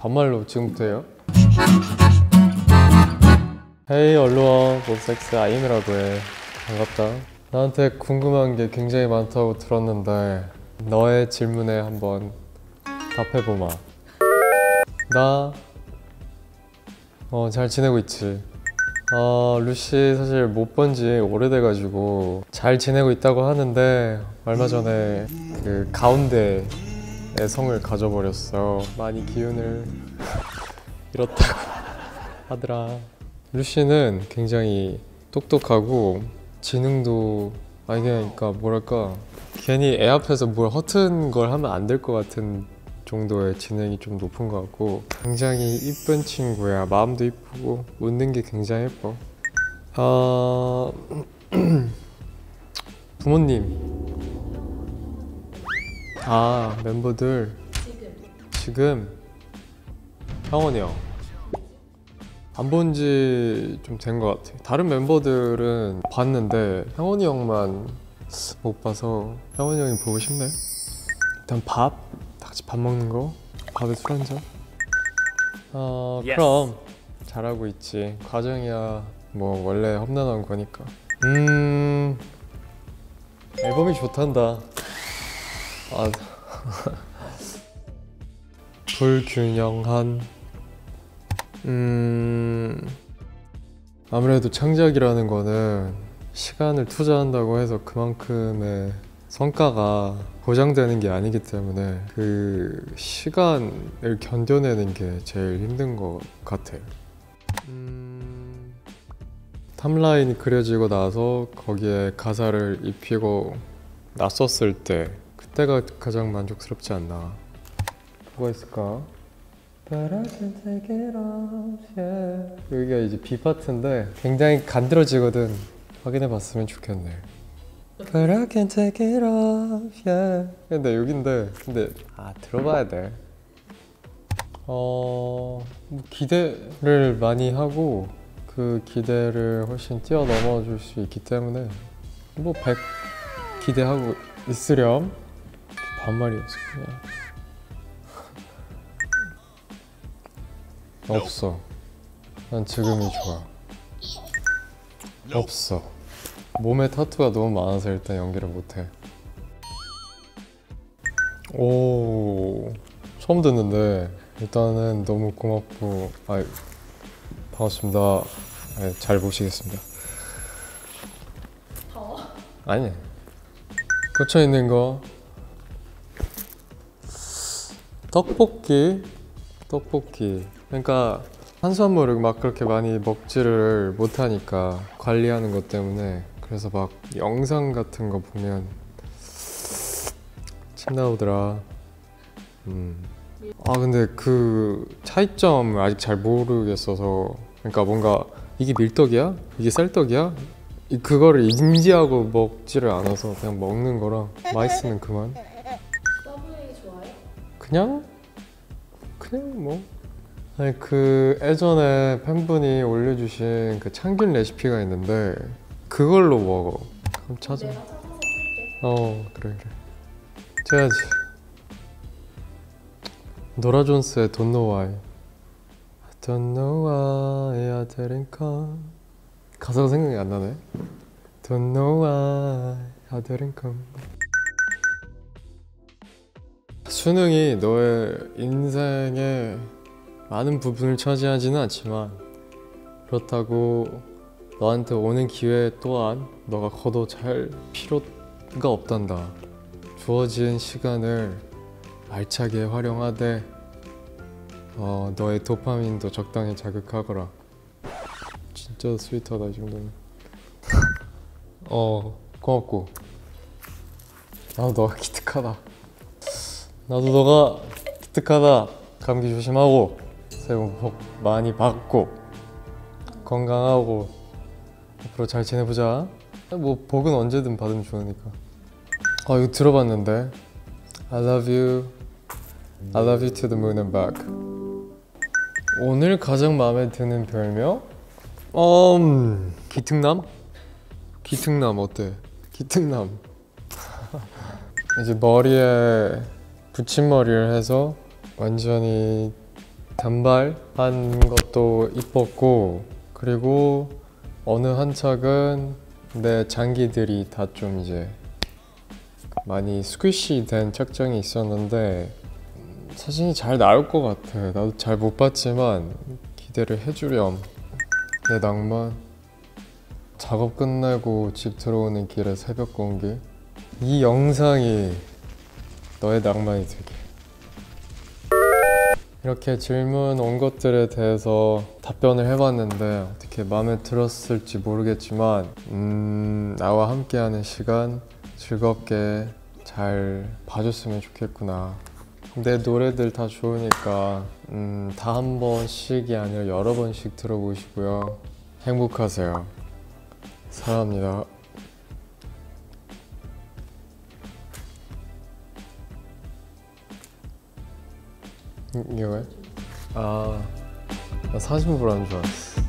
반말로 지금부터 해요? 헤이 얼루어 몹섹스 아임이라고 해. 반갑다. 나한테 궁금한 게 굉장히 많다고 들었는데 너의 질문에 한번 답해보마. 나 잘 지내고 있지. 루시 사실 못 본 지 오래돼가지고 잘 지내고 있다고 하는데 얼마 전에 그 가운데의 성을 가져버렸어. 많이 기운을 잃었다고 하더라. 루시는 굉장히 똑똑하고 지능도 그러니까 뭐랄까 괜히 애 앞에서 뭘 허튼 걸 하면 안 될 것 같은 정도의 지능이 좀 높은 것 같고 굉장히 이쁜 친구야. 마음도 이쁘고 웃는 게 굉장히 예뻐. 부모님 멤버들 지금 형원이 형 안 본 지 좀 된 것 같아. 다른 멤버들은 봤는데 형원이 형만 못 봐서 형원이 형이 보고 싶네. 일단 다 같이 밥 먹는 거, 밥에 술 한잔. 그럼 잘하고 있지. 과정이야 뭐 원래 험난한 거니까. 앨범이 좋단다. 불균형한 아무래도 창작이라는 거는 시간을 투자한다고 해서 그만큼의 성과가 보장되는 게 아니기 때문에 그 시간을 견뎌내는 게 제일 힘든 것 같아. 탑라인이 그려지고 나서 거기에 가사를 입히고 놨었을 때 그때가 가장 만족스럽지 않나. 뭐가 있을까? But I can take it off, yeah. 여기가 이제 B 파트인데 굉장히 간드러지거든. 확인해 봤으면 좋겠네. But I can take it off, yeah. 근데 여긴데 들어봐야 돼. 뭐 기대를 많이 하고 그 기대를 훨씬 뛰어넘어 줄 수 있기 때문에 뭐 100 기대하고 있으렴. 반말이었어 그냥. 없어. 난 지금이 좋아. 없어. 몸에 타투가 너무 많아서 일단 연기를 못해. 오, 처음 듣는데 일단은 너무 고맙고 반갑습니다. 잘 보시겠습니다. 더워? 아니, 꽂혀있는 거 떡볶이. 그러니까 탄수화물을 막 그렇게 많이 먹지를 못하니까 관리하는 것 때문에. 그래서 막 영상 같은 거 보면 침 나오더라. 근데 그 차이점을 아직 잘 모르겠어서. 그러니까 뭔가 이게 밀떡이야? 이게 쌀떡이야? 그거를 인지하고 먹지를 않아서 그냥 먹는 거랑 맛있으면 그만. 서브웨이 좋아해? 그냥 뭐. 아니 그 예전에 팬분이 올려주신 그 참균 레시피가 있는데 그걸로 먹어. 그럼 찾아. 내가 찾아서 쓸게. 그래. 해야지. 노라 존스의 Don't Know Why. I don't know why I didn't come. 가사가 생각이 안 나네. Don't know why I didn't come. 수능이 너의 인생의 많은 부분을 차지하지는 않지만 그렇다고 너한테 오는 기회 또한 너가 거둬잘 필요가 없단다. 주어진 시간을 알차게 활용하되 너의 도파민도 적당히 자극하거라. 진짜 스윗하다 이 정도면. 고맙고. 너가 기특하다. 나도 너가 기특하다. 감기 조심하고 새해 복 많이 받고 건강하고 앞으로 잘 지내보자. 뭐 복은 언제든 받으면 좋으니까. 이거 들어봤는데 I love you to the moon and back. 오늘 가장 마음에 드는 별명? 기특남 어때? 기특남. 이제 머리에 붙임머리를 해서 완전히 단발한 것도 이뻤고, 그리고 어느 한 착은 내 장기들이 다 좀 이제 많이 스퀴시 된 착장이 있었는데 사진이 잘 나올 것 같아. 나도 잘 못 봤지만 기대를 해주렴. 내 낭만. 작업 끝내고 집 들어오는 길에 새벽 공기. 이 영상이 너의 낭만이 되게. 이렇게 질문 온 것들에 대해서 답변을 해봤는데 어떻게 마음에 들었을지 모르겠지만 나와 함께하는 시간 즐겁게 잘 봐줬으면 좋겠구나. 내 노래들 다 좋으니까 다 한 번씩이 아니라 여러 번씩 들어보시고요. 행복하세요. 사랑합니다. 이게 왜? 아, 나 사진 보라는 줄 알았어.